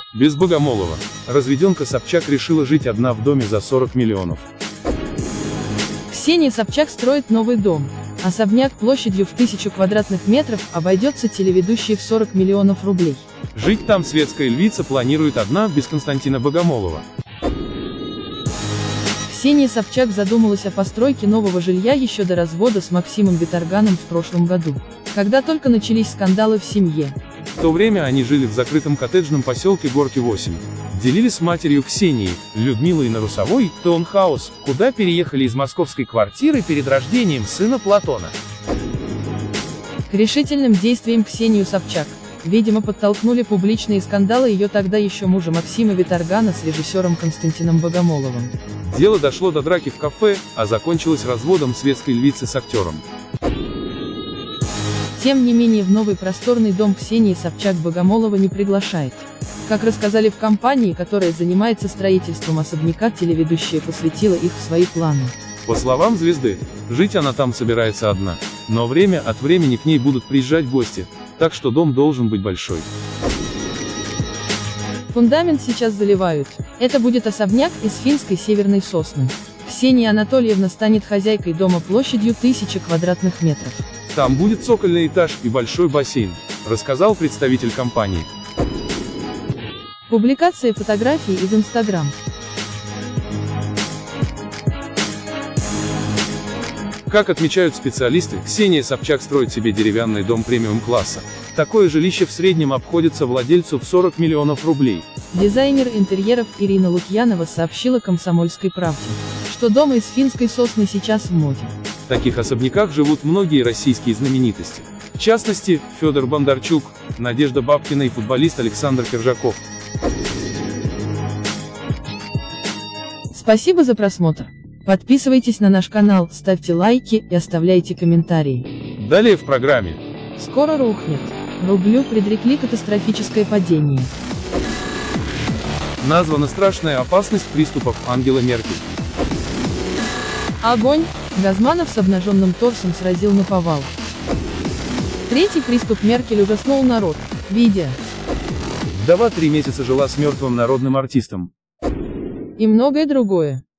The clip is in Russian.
Без Богомолова. Разведенка Собчак решила жить одна в доме за 40 миллионов. Ксения Собчак строит новый дом. Особняк площадью в 1000 квадратных метров обойдется телеведущей в 40 миллионов рублей. Жить там светская львица планирует одна, без Константина Богомолова. Ксения Собчак задумалась о постройке нового жилья еще до развода с Максимом Виторганом в прошлом году, когда только начались скандалы в семье. В то время они жили в закрытом коттеджном поселке Горки 8. Делили с матерью Ксении, Людмилой Нарусовой, таунхаус, куда переехали из московской квартиры перед рождением сына Платона. К решительным действиям Ксению Собчак, видимо, подтолкнули публичные скандалы ее тогда еще мужа Максима Виторгана с режиссером Константином Богомоловым. Дело дошло до драки в кафе, а закончилось разводом светской львицы с актером. Тем не менее, в новый просторный дом Ксении Собчак Богомолова не приглашает. Как рассказали в компании, которая занимается строительством особняка, телеведущая посвятила их в свои планы. По словам звезды, жить она там собирается одна, но время от времени к ней будут приезжать гости, так что дом должен быть большой. Фундамент сейчас заливают. Это будет особняк из финской северной сосны. Ксения Анатольевна станет хозяйкой дома площадью 1000 квадратных метров. Там будет цокольный этаж и большой бассейн, рассказал представитель компании. Публикация фотографий из Instagram. Как отмечают специалисты, Ксения Собчак строит себе деревянный дом премиум-класса. Такое жилище в среднем обходится владельцу в 40 миллионов рублей. Дизайнер интерьеров Ирина Лукьянова сообщила «Комсомольской правде», что дом из финской сосны сейчас в моде. В таких особняках живут многие российские знаменитости. В частности, Федор Бондарчук, Надежда Бабкина и футболист Александр Кержаков. Спасибо за просмотр. Подписывайтесь на наш канал, ставьте лайки и оставляйте комментарии. Далее в программе. Скоро рухнет. Рублю предрекли катастрофическое падение. Названа страшная опасность приступов Ангелы Меркель. Огонь. Газманов с обнаженным торсом сразил наповал. Третий приступ Меркель ужаснул народ. Видео. Вдова 3 месяца жила с мертвым народным артистом. И многое другое.